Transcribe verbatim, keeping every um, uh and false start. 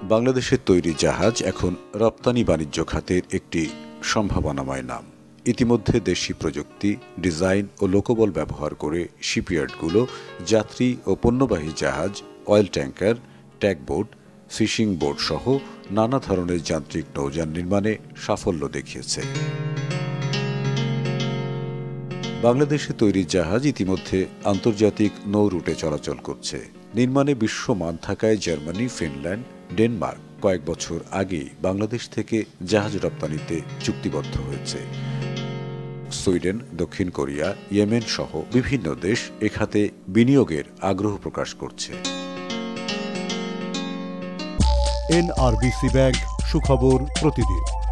বাংলাদেশের তৈরি জাহাজ এখন রপ্তানি বাণিজ্য খাতের একটি সম্ভাবনাময় নাম। ইতিমধ্যে দেশি প্রযুক্তি, ডিজাইন ও লোকবল ব্যবহার করে শিপইয়ার্ডগুলো যাত্রী ও পণ্যবাহী জাহাজ, oil tanker, tugboat, fishing boat সহ নানা ধরনের যান্ত্রিক নৌযান নির্মাণে সাফল্য দেখিয়েছে। বাংলাদেশে তৈরি জাহাজ ইতিমধ্যে আন্তর্জাতিক নৌ রুটে চলাচল করছে। নির্মাণে বিশ্বমান থাকায় জার্মানি, ফিনল্যান্ড, ডেনমার্ক কয়েক বছর আগেই বাংলাদেশ থেকে জাহাজ রপ্তানিতে চুক্তিবদ্ধ হয়েছে। সুইডেন, দক্ষিণ কোরিয়া, ইয়েমেন সহ বিভিন্ন দেশ এ খাতে বিনিয়োগের আগ্রহ প্রকাশ করছে। এনআরবিসি ব্যাংক, সুখবর প্রতিদিন।